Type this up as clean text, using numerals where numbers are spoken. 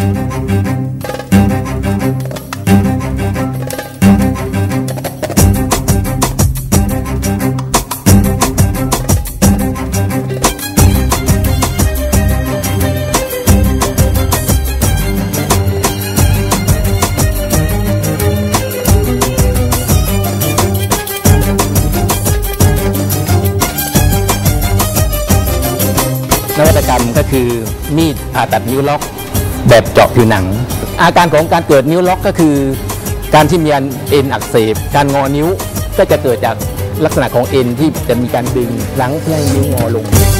นวัตกรรมก็คือมีดผ่าตัดนิ้วล็อกแบบเจาะผิวหนังอาการของการเกิดนิ้วล็อกก็คือการที่มีเอ็นอักเสบการงอนิ้วก็จะเกิดจากลักษณะของเอ็นที่จะมีการดึงหลังเพื่อให้นิ้วงอลง